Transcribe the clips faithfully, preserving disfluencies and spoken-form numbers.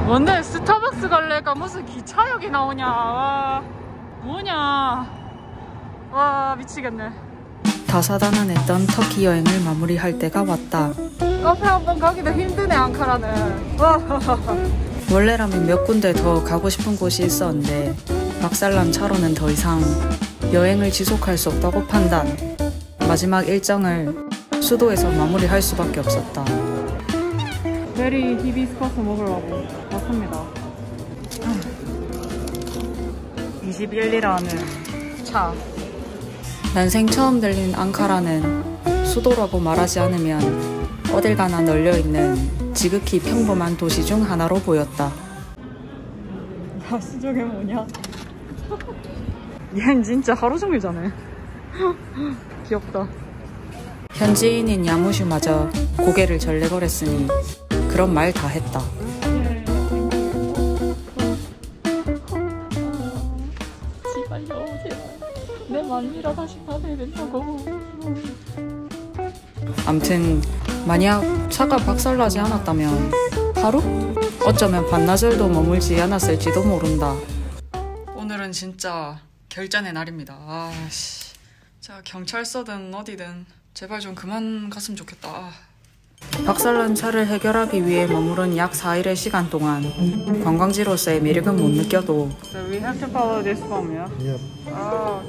뭔데 스타벅스 갈래가 무슨 기차역이 나오냐. 와, 뭐냐. 와, 미치겠네. 다사다난했던 터키 여행을 마무리할 때가 왔다. 카페 한번 가기도 힘드네, 앙카라는. 와. 원래라면 몇 군데 더 가고 싶은 곳이 있었는데 막살난 차로는 더 이상 여행을 지속할 수 없다고 판단. 마지막 일정을 수도에서 마무리할 수밖에 없었다. 베리 히비스커스 먹으려고 왔습니다. 이십일 리라는 차. 난생 처음 들린 앙카라는 수도라고 말하지 않으면 어딜 가나 널려있는 지극히 평범한 도시 중 하나로 보였다. 야수 저게 뭐냐? 얜 진짜 하루 종일 자네. 귀엽다. 현지인인 야무슈마저 고개를 절레거렸으니 그런 말 다 했다. 제발요, 제발. 내 마음이라 다시 가야 된다고. 암튼 만약 차가 박살나지 않았다면 하루? 어쩌면 반나절도 머물지 않았을지도 모른다. 오늘은 진짜 결전의 날입니다. 아씨, 자 경찰서든 어디든 제발 좀 그만 갔으면 좋겠다. 박살난 차를 해결하기 위해 머무른 약 사 일의 시간 동안 관광지로서의 매력은 못 느껴도 So we have to follow this bomb, yeah? Yep. 아,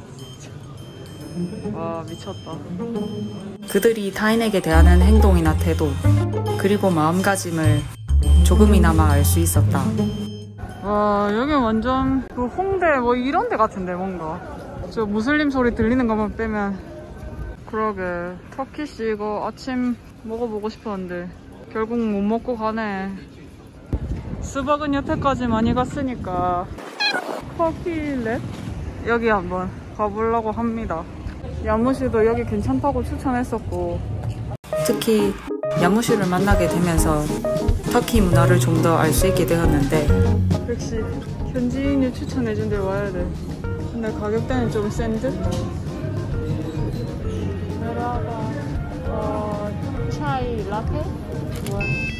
와 미쳤다. 그들이 타인에게 대하는 행동이나 태도 그리고 마음가짐을 조금이나마 알 수 있었다. 와 여기 완전 그 홍대 뭐 이런 데 같은데 뭔가. 저 무슬림 소리 들리는 것만 빼면. 그러게 터키시 이거 아침 먹어보고 싶었는데 결국 못 먹고 가네. 수박은 여태까지 많이 갔으니까 커피랩 여기 한번 가보려고 합니다. 야무시도 여기 괜찮다고 추천했었고 특히 야무슈를 만나게 되면서 터키 문화를 좀 더 알 수 있게 되었는데 역시 현지인이 추천해준 데 와야 돼. 근데 가격대는 좀 센 듯? 어, 차이 라떼? 뭐야?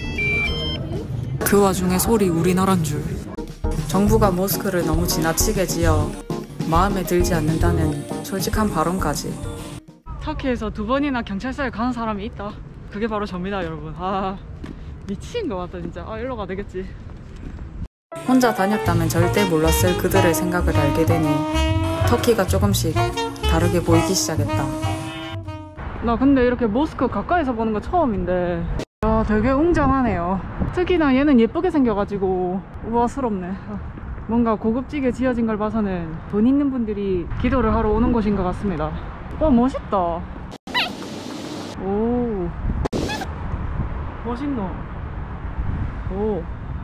그 와중에 소리 우리나라인 줄. 정부가 모스크를 너무 지나치게 지어 마음에 들지 않는다는 솔직한 발언까지. 터키에서 두 번이나 경찰서에 가는 사람이 있다. 그게 바로 접니다, 여러분. 아 미친 것 같다 진짜. 아 일로 가 되겠지. 혼자 다녔다면 절대 몰랐을 그들의 생각을 알게 되니 터키가 조금씩 다르게 보이기 시작했다. 나 근데 이렇게 모스크 가까이서 보는 거 처음인데 야 되게 웅장하네요. 특히나 얘는 예쁘게 생겨가지고 우아스럽네. 뭔가 고급지게 지어진 걸 봐서는 돈 있는 분들이 기도를 하러 오는 곳인 것 같습니다. 와 멋있다. 오 멋있노. 오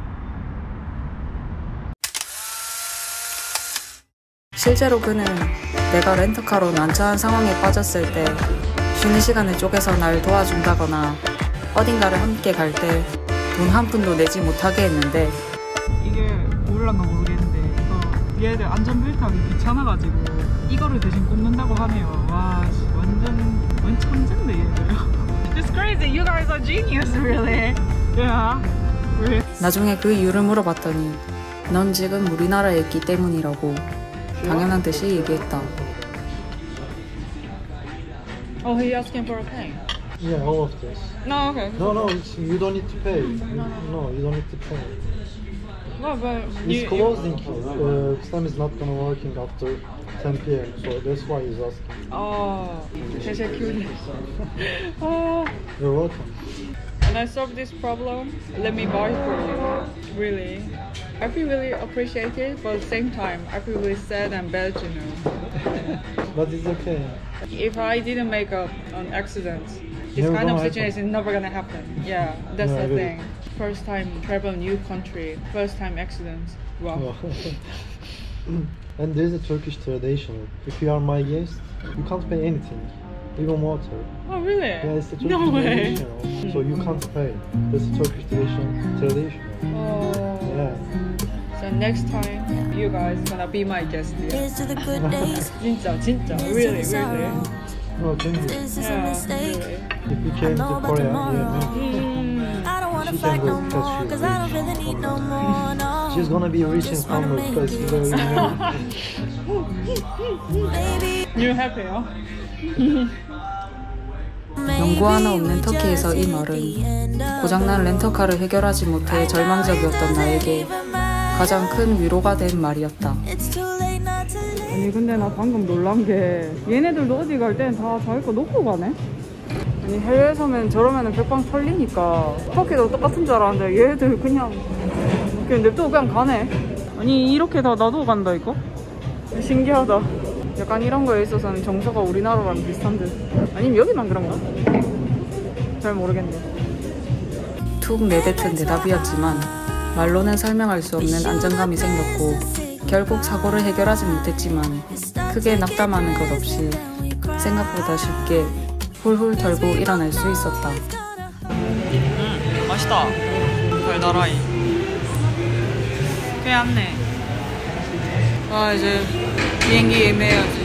실제로 그는 내가 렌터카로 난처한 상황에 빠졌을 때 쉬는 시간을 쪼개서 날 도와준다거나 어딘가를 함께 갈 때 돈 한 푼도 내지 못하게 했는데 이게 모를란가 모르겠는데 이거 얘들 안전벨트 하기 귀찮아가지고 이거를 대신 꼽는다고 하네요. 와 완전 완전 천재인데 얘들. It's crazy. You guys are genius, really. Yeah. Really. 나중에 그 이유를 물어봤더니 넌 지금 우리나라에 있기 때문이라고 당연한 듯이 얘기했다. Oh, he asking for a pay. Yeah, all of this. No, okay. No, no, it's, you don't need to pay. No, no, you don't need to pay. No, but He's you, closing. Uh, Islam is not gonna working after ten p m So that's why he's asking. Oh, teşekkür. Oh, You're welcome. when I solve this problem, let me buy for you. Really, I feel really appreciated, but at the same time, I feel really sad and bad, you know. But it's okay. If I didn't make a, an accident, this Never kind of gonna situation is never gonna happen. Yeah, that's Yeah, I the agree. thing. First time travel a new country, first time accident. Wow. And there's a Turkish tradition. If you are my guest, you can't pay anything, even water. Oh really? Yeah, it's a Turkish No way. tradition. So you can't pay. That's a Turkish tradition. Tradition. Oh. Yeah. So next time, you guys gonna be my guest here. 진짜, 진짜, really, really. No, thank you. Yeah, really. If you came to Korea, yeah. Mm. she can go because she's rich. She's gonna be rich in summer because she's very You happy요? 연고 하나 없는 터키에서 이 말은 고장난 렌터카를 해결하지 못해 절망적이었던 나에게 가장 큰 위로가 된 말이었다. 아니 근데 나 방금 놀란 게 얘네들도 어디 갈 땐 다 자기 거 놓고 가네? 아니 해외에서는 저러면은 백방 털리니까 터키도 똑같은 줄 알았는데 얘네들 그냥 그냥 냅두고 그냥 가네. 아니 이렇게 다 놔두고 간다 이거? 신기하다. 약간 이런 거에 있어서는 정서가 우리나라랑 비슷한 듯. 아니면 여기만 그런가? 잘 모르겠네. 툭 내뱉은 대답이었지만 말로는 설명할 수 없는 안정감이 생겼고 결국 사고를 해결하지 못했지만 크게 낙담하는 것 없이 생각보다 쉽게 훌훌 털고 일어날 수 있었다. 음, 맛있다. 달달하이. 꽤 얇네. 아 이제 비행기 예매해야지.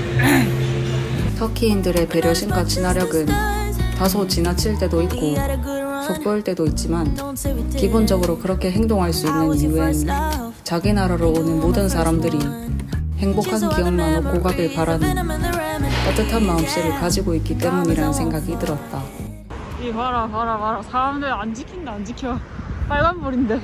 터키인들의 배려심과 친화력은 다소 지나칠 때도 있고 속보일 때도 있지만 기본적으로 그렇게 행동할 수 있는 이유엔 자기 나라로 오는 모든 사람들이 행복한 기억만 얻고 가길 바라는 따뜻한 마음씨를 가지고 있기 때문이라는 생각이 들었다. 이 봐라 봐라 봐라 사람들 안 지킨다 안 지켜. 빨간불인데.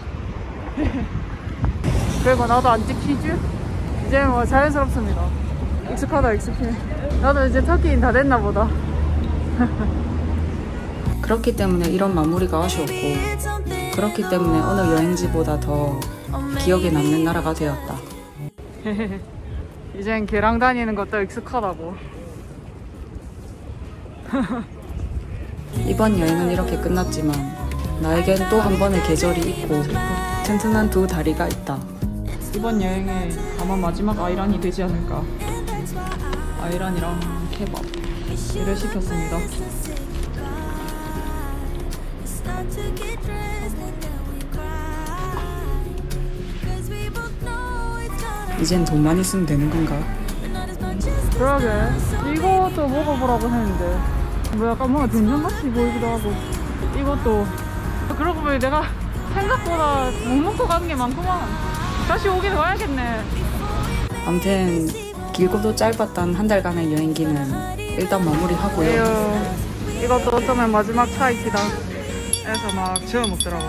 그리고 나도 안 지키지? 이제 뭐 자연스럽습니다. 익숙하다 익숙해. 나도 이제 터키인 다 됐나 보다. 그렇기 때문에 이런 마무리가 아쉬웠고 그렇기 때문에 어느 여행지보다 더 기억에 남는 나라가 되었다. 이젠 개랑 다니는 것도 익숙하다고. 이번 여행은 이렇게 끝났지만 나에겐 또 한 번의 계절이 있고 튼튼한 두 다리가 있다. 이번 여행에 아마 마지막 아이란이 되지 않을까. 아이란이랑 케밥을 시켰습니다. 이젠 돈만 있으면 되는 건가? 그러게 이것도 먹어보라고 했는데 뭐 약간 뭔가 된장같이 보이기도 하고 이것도 그러고 보니 내가 생각보다 못 먹고 가는 게 많구만. 다시 오긴 와야겠네. 아무튼 길고도 짧았던 한 달간의 여행기는 일단 마무리하고요. 에휴, 이것도 어쩌면 마지막 차이키다 해서 막 재워 먹더라고.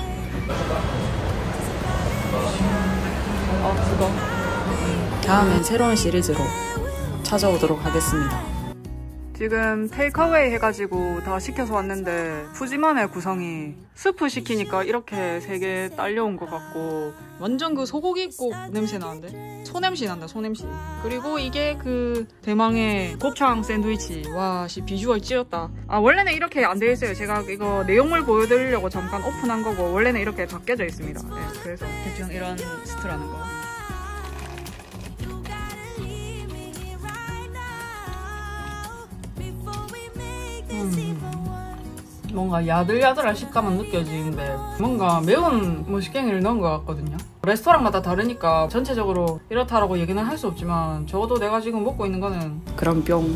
아 그거 다음엔 새로운 시리즈로 찾아오도록 하겠습니다. 지금 테이크어웨이 해가지고 다 시켜서 왔는데 푸짐하네 구성이. 스프 시키니까 이렇게 세 개 딸려온 것 같고 완전 그 소고기국 냄새 나는데? 소냄새 난다 소냄새. 그리고 이게 그 대망의 곱창 샌드위치. 와 씨 비주얼 찌렸다. 아 원래는 이렇게 안 돼 있어요. 제가 이거 내용물 보여드리려고 잠깐 오픈한 거고 원래는 이렇게 바뀌어져 있습니다. 네, 그래서 대충 이런 스트라는 거. 뭔가 야들야들한 식감은 느껴지는데 뭔가 매운 무식갱이를 넣은 것 같거든요. 레스토랑마다 다르니까 전체적으로 이렇다라고 얘기는 할 수 없지만 적어도 내가 지금 먹고 있는 거는 그럼 뿅.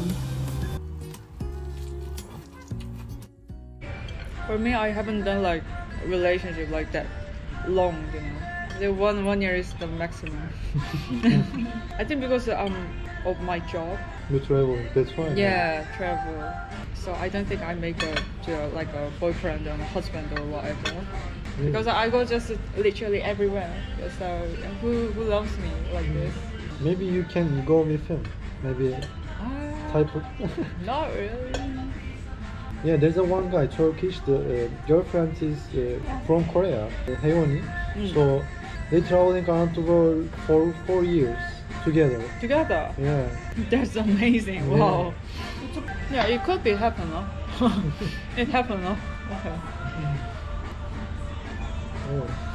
For me, I haven't done like a relationship like that long, you know. The one one year is the maximum. I think because um of my job. You travel, that's why. Yeah, travel. So I don't think I make a to a, like a boyfriend or a husband or whatever. Yeah. Because I go just literally everywhere. So who who loves me like this? Maybe you can go with him. Maybe Ah, type of. not really. Yeah, there's a one guy, Turkish. The uh, girlfriend is uh, from Korea, uh, Haeoni. Mm. So they traveling around the world for four years together. Together. Yeah. That's amazing. Yeah. Wow. Yeah, it could be happen, huh? It happened, huh? Okay. Oh.